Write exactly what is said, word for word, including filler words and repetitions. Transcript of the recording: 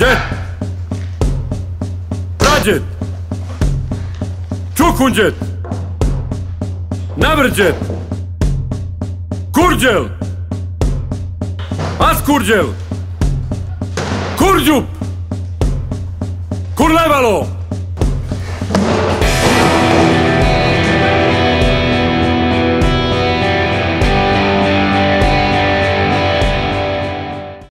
Jet! Rajet! Čukunjet! Navrđet! Kurđel! Askurđel! Kurđup! Kurlevalo!